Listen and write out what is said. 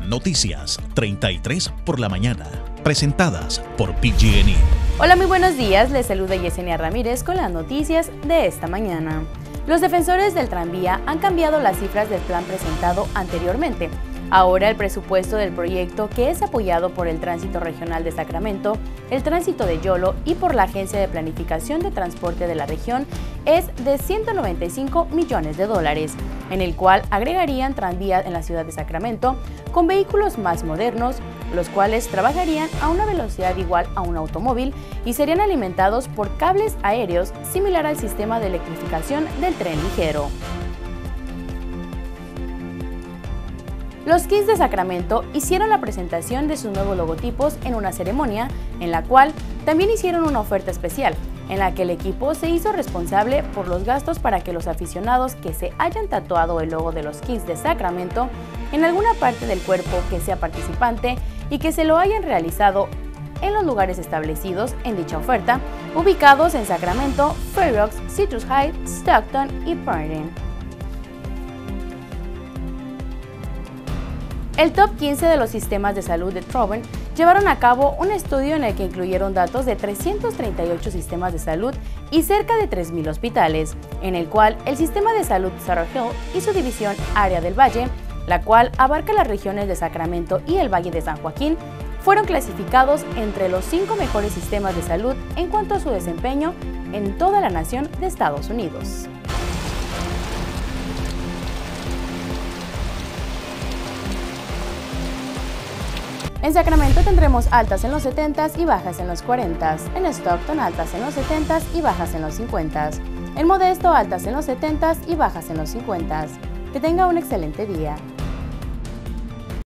Noticias 33 por la mañana, presentadas por PG&E. Hola, muy buenos días, les saluda Yesenia Ramírez con las noticias de esta mañana. Los defensores del tranvía han cambiado las cifras del plan presentado anteriormente. Ahora el presupuesto del proyecto, que es apoyado por el Tránsito Regional de Sacramento, el Tránsito de Yolo y por la Agencia de Planificación de Transporte de la región, es de $195 millones, en el cual agregarían tranvías en la ciudad de Sacramento con vehículos más modernos, los cuales trabajarían a una velocidad igual a un automóvil y serían alimentados por cables aéreos similar al sistema de electrificación del tren ligero. Los Kings de Sacramento hicieron la presentación de sus nuevos logotipos en una ceremonia en la cual también hicieron una oferta especial, en la que el equipo se hizo responsable por los gastos para que los aficionados que se hayan tatuado el logo de los Kings de Sacramento en alguna parte del cuerpo que sea participante y que se lo hayan realizado en los lugares establecidos en dicha oferta, ubicados en Sacramento, Fair Oaks, Citrus Heights, Stockton y Perrin. El top 15 de los sistemas de salud de Troven llevaron a cabo un estudio en el que incluyeron datos de 338 sistemas de salud y cerca de 3,000 hospitales, en el cual el sistema de salud Sutter Hill y su división Área del Valle, la cual abarca las regiones de Sacramento y el Valle de San Joaquín, fueron clasificados entre los 5 mejores sistemas de salud en cuanto a su desempeño en toda la nación de Estados Unidos. En Sacramento tendremos altas en los 70s y bajas en los 40s. En Stockton, altas en los 70s y bajas en los 50s. En Modesto, altas en los 70s y bajas en los 50s. Que tenga un excelente día.